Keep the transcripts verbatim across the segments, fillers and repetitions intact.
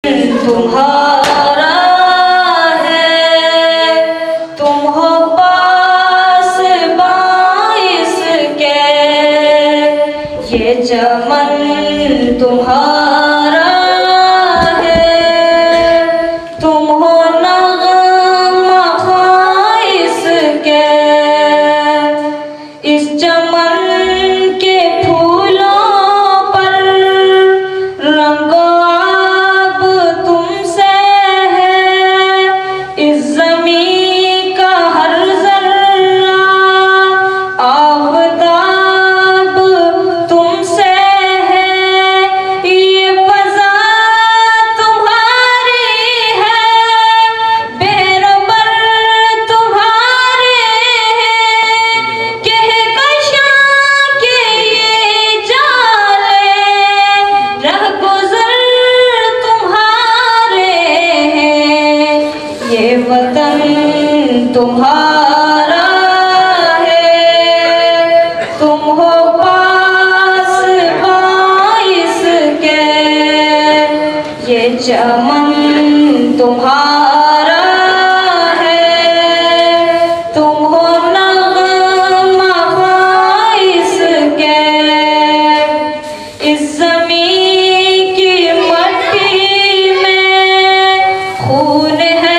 तुम्हारा है, तुम हो पास बाइस के, ये चमन तुम्हारा है, तुम हो नग़मा ख़ाइस के, इस चमन के फूलों पर रंगो वतन तुम्हारा है, तुम हो पास बाइस के, ये चमन तुम्हारा है, तुम हो नग़मा ख़ाइस के, इस ज़मीं की मट्टी में खून है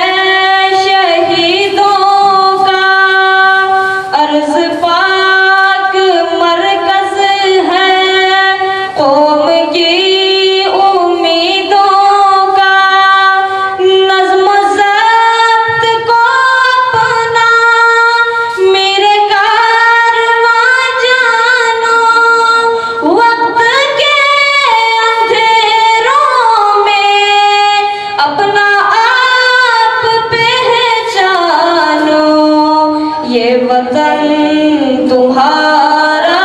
वतन तुम्हारा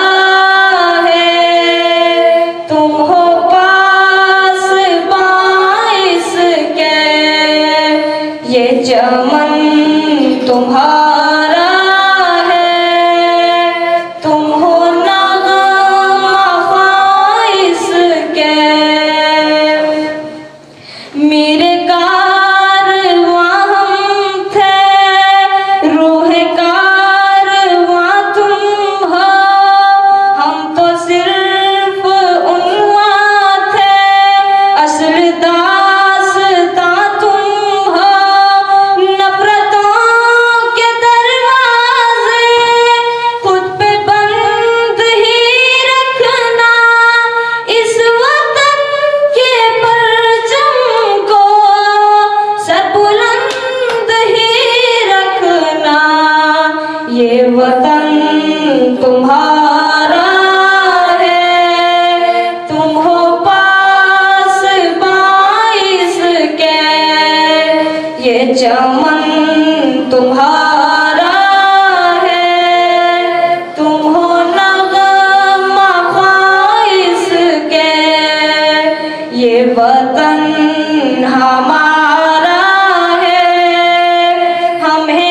है, तुम हो पास बाइस के, ये चमन तुम्हारा है, तुम हो नग़मा ख़ाइस के, मेरे ये वतन तुम्हारा है, तुम हो पास बाइस के, ये चमन तुम्हारा है, तुम हो नग़मा ख़ाइस के, ये वतन हमारा है, हमें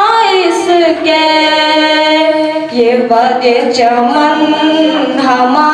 ये चमन हमारा